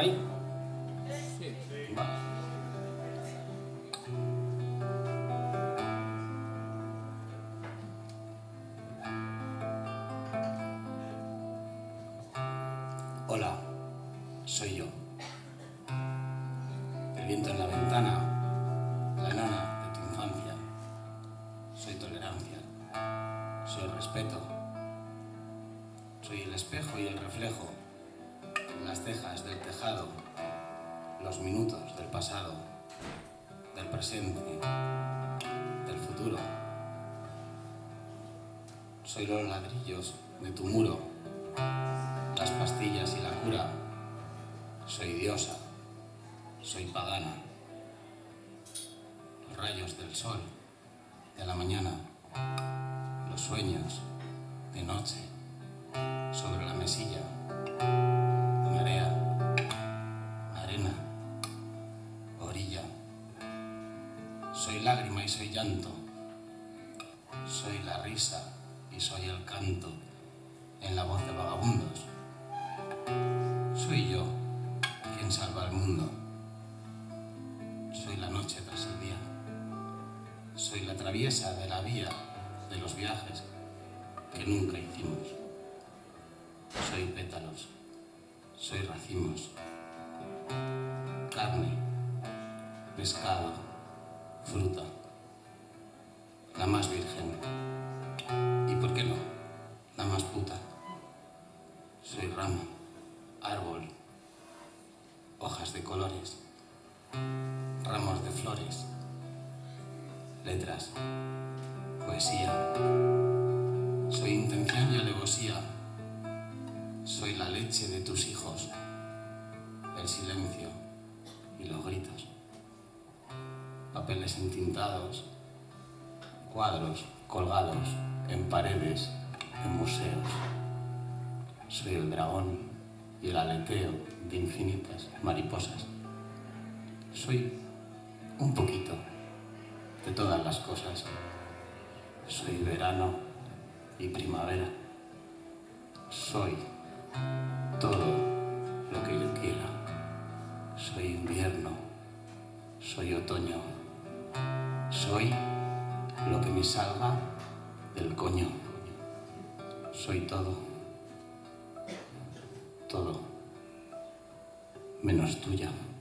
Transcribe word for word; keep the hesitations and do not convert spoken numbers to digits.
ahí? Sí. Vale. Hola, soy yo. El viento en la ventana, la enana de tu infancia. Soy tolerancia, soy respeto. Soy el espejo y el reflejo, las cejas del tejado, los minutos del pasado, del presente, del futuro. Soy los ladrillos de tu muro, las pastillas y la cura. Soy diosa, soy pagana. Los rayos del sol de la mañana, los sueños de noche sobre la mesilla, marea, arena, orilla. Soy lágrima y soy llanto, soy la risa y soy el canto en la voz de vagabundos. Soy yo quien salva al mundo, soy la noche tras el día, soy la traviesa de la vía de los viajes que nunca hicimos. Soy pétalos, soy racimos, carne, pescado, fruta, la más virgen, y por qué no, la más puta. Soy ramo, árbol, hojas de colores, ramos de flores, letras, poesía. Soy intención y alevosía, soy la leche de tus hijos, el silencio y los gritos, papeles entintados, cuadros colgados en paredes, en museos. Soy el dragón y el aleteo de infinitas mariposas. Soy un poquito de todas las cosas. Soy verano y primavera. Soy todo lo que yo quiera. Soy invierno, soy otoño, soy lo que me salga del coño. Soy todo, todo, menos tuya.